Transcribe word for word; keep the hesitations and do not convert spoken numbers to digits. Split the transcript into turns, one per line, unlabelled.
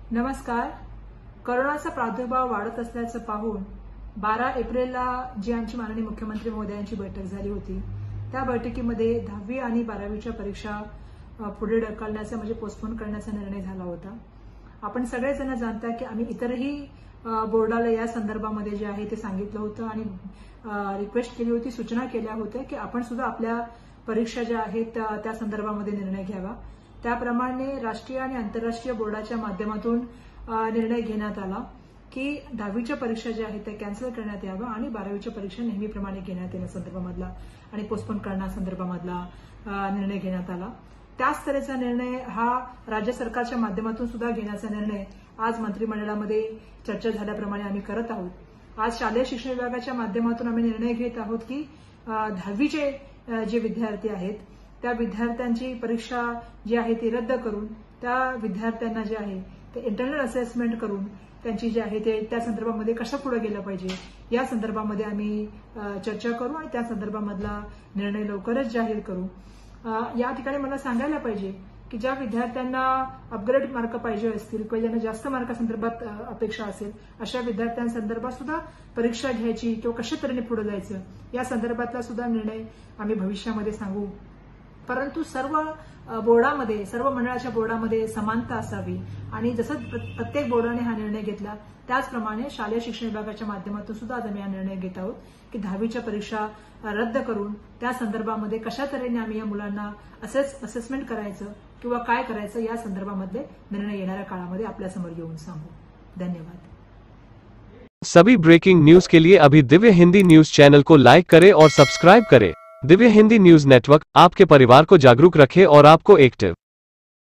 नमस्कार. कोरोनाचा प्रादुर्भाव वाढत असल्याचं पाहून बारा एप्रिलला जी आमची माननीय मुख्यमंत्री महोदयांची बैठक झाली होती, त्या बैठकीमध्ये दहावी आणि बारावीच्या परीक्षा पुढे ढकलण्याचा म्हणजे पोस्टपोन करण्याचा निर्णय झाला होता. आपण सगळेजण जाणता की आम्ही इतरही बोर्डाला या संदर्भामध्ये जे आहे ते सांगितलं होतं आणि रिक्वेस्ट केली होती, सूचना केल्या होत्या की आपण सुद्धा आपल्या परीक्षा ज्या आहेत त्या संदर्भामध्ये निर्णय घ्यावा. त्याप्रमाणे राष्ट्रीय आणि आंतरराष्ट्रीय बोर्डाच्या माध्यमातून निर्णय घेण्यात आला की दहावीच्या परीक्षा ज्या आहेत त्या कॅन्सल करण्यात याव्या आणि बारावीच्या परीक्षा नेहमीप्रमाणे घेण्यात येण्यासंदर्भामधला आणि पोस्टपोन करण्यासंदर्भामधला निर्णय घेण्यात आला. त्याच तऱ्हेचा निर्णय हा राज्य सरकारच्या माध्यमातून सुद्धा घेण्याचा निर्णय आज मंत्रिमंडळामध्ये चर्चा झाल्याप्रमाणे आम्ही करत आहोत. आज शालेय शिक्षण विभागाच्या माध्यमातून आम्ही निर्णय घेत आहोत की दहावीचे जे विद्यार्थी आहेत त्या विद्यार्थ्यांची परीक्षा जी आहे ती रद्द करून त्या विद्यार्थ्यांना जे आहे ते इंटरनल असेसमेंट करून त्यांची जी आहे ते त्या संदर्भामध्ये कसं पुढे गेलं पाहिजे या संदर्भामध्ये आम्ही चर्चा करू आणि त्या संदर्भामधला निर्णय लवकरच जाहीर करू. या ठिकाणी मला सांगायला पाहिजे की ज्या विद्यार्थ्यांना अपग्रेड मार्क पाहिजे असतील किंवा ज्यांना जास्त मार्कासंदर्भात अपेक्षा असेल अशा विद्यार्थ्यांसंदर्भात सुद्धा परीक्षा घ्यायची किंवा कशा तऱ्हेने पुढे जायचं या संदर्भातला सुद्धा निर्णय आम्ही भविष्यामध्ये सांगू. परंतु सर्व बोर्डामध्ये सर्व मंडळाच्या बोर्डामध्ये समानता असावी आणि जसं प्रत्येक बोर्डाने हा निर्णय घेतला त्याचप्रमाणे शालेय शिक्षण विभागाच्या माध्यमातून सुद्धा आज आम्ही हा निर्णय घेत आहोत की दहावीच्या परीक्षा रद्द करून त्या संदर्भामध्ये कशा तऱ्हेने आम्ही या मुलांना असेच असेसमेंट करायचं किंवा काय करायचं या संदर्भामध्ये निर्णय येणाऱ्या काळामध्ये आपल्यासमोर येऊन सांगू. धन्यवाद.
सभी ब्रेकिंग न्यूज के लिए अभी दिव्य हिंदी न्यूज चैनल को लाइक करें और सब्सक्राइब करें. दिव्य हिंदी न्यूज नेटवर्क आपके परिवार को जागरूक रखे और आपको एक्टिव